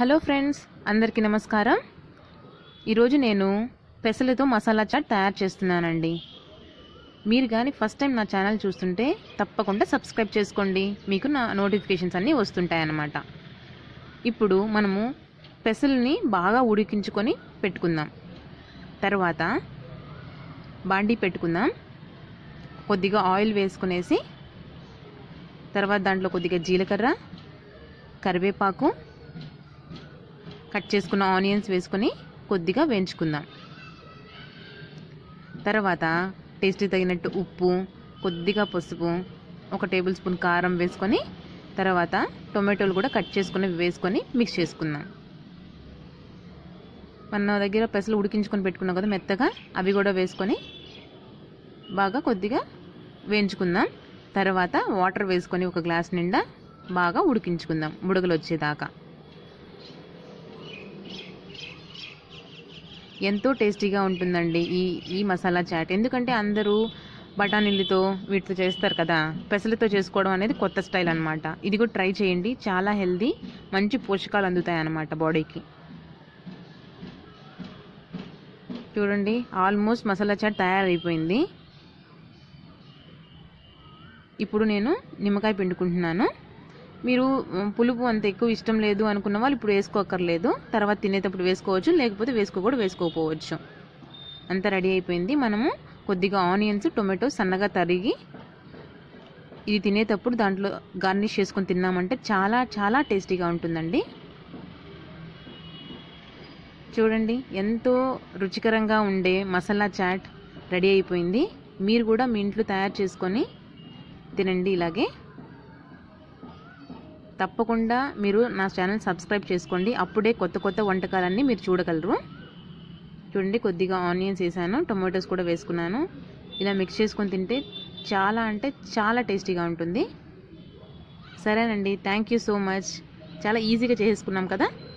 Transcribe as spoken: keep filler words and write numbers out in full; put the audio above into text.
Hello friends, అందరికీ నమస్కారం. ఈరోజు నేను పెసలతో మసాలా చాట్ తయారు చేస్తున్నానండి. మీరు కానీ ఫస్ట్ టైం నా ఛానల్ చూస్తుంటే తప్పకుండా సబ్స్క్రైబ్ చేసుకోండి. మీకు నా నోటిఫికేషన్స్ అన్నీ వస్తుంటాయి అన్నమాట. ఇప్పుడు మనము పెసల్ని బాగా ఉడికించుకొని పెట్టుకుందాం. తర్వాత బాండీ పెట్టుకుందాం. కొద్దిగా ఆయిల్ వేసుకునేసి తర్వాత దాంట్లో కొద్దిగా జీలకర్ర, కరివేపాకు, కట్ చేసుకున్న ఆనియన్స్ వేసుకొని కొద్దిగా వేయించుకుందాం. తర్వాత టేస్ట్కి తగినట్టు ఉప్పు, కొద్దిగా పసుపు, ఒక టేబుల్ స్పూన్ కారం వేసుకొని తర్వాత టొమాటోలు కూడా కట్ చేసుకుని వేసుకొని మిక్స్ చేసుకుందాం. మన దగ్గర పెసలు ఉడికించుకొని పెట్టుకున్నాం కదా మెత్తగా, అవి కూడా వేసుకొని బాగా కొద్దిగా వేయించుకుందాం. తర్వాత వాటర్ వేసుకొని ఒక గ్లాస్ నిండా బాగా ఉడికించుకుందాం బుడగలు వచ్చేదాకా. ఎంతో టేస్టీగా ఉంటుందండి ఈ ఈ మసాలా చాట్. ఎందుకంటే అందరూ బఠానీలతో వీటితో చేస్తారు కదా, పెసలతో చేసుకోవడం అనేది కొత్త స్టైల్ అనమాట. ఇది కూడా ట్రై చేయండి, చాలా హెల్దీ, మంచి పోషకాలు అందుతాయి అన్నమాట బాడీకి. చూడండి, ఆల్మోస్ట్ మసాలా చాట్ తయారైపోయింది. ఇప్పుడు నేను నిమ్మకాయ పిండుకుంటున్నాను. మీరు పులుపు అంత ఎక్కువ ఇష్టం లేదు అనుకున్న వాళ్ళు ఇప్పుడు వేసుకోకర్లేదు, తర్వాత తినేటప్పుడు వేసుకోవచ్చు, లేకపోతే వేసుకో కూడా వేసుకోకపోవచ్చు. అంతా రెడీ అయిపోయింది. మనము కొద్దిగా ఆనియన్స్, టొమాటో సన్నగా తరిగి ఇది తినేటప్పుడు దాంట్లో గార్నిష్ చేసుకొని తిన్నామంటే చాలా చాలా టేస్టీగా ఉంటుందండి. చూడండి, ఎంతో రుచికరంగా ఉండే మసాలా చాట్ రెడీ అయిపోయింది. మీరు కూడా మీ ఇంట్లో తయారు చేసుకొని తినండి. ఇలాగే తప్పకుండా మీరు నా ఛానల్ సబ్స్క్రైబ్ చేసుకోండి, అప్పుడే కొత్త కొత్త వంటకాలన్నీ మీరు చూడగలరు. చూడండి, కొద్దిగా ఆనియన్స్ వేసాను, టొమాటోస్ కూడా వేసుకున్నాను. ఇలా మిక్స్ చేసుకొని తింటే చాలా అంటే చాలా టేస్టీగా ఉంటుంది. సరేనండి, థ్యాంక్ యూ సో మచ్. చాలా ఈజీగా చేసుకున్నాం కదా.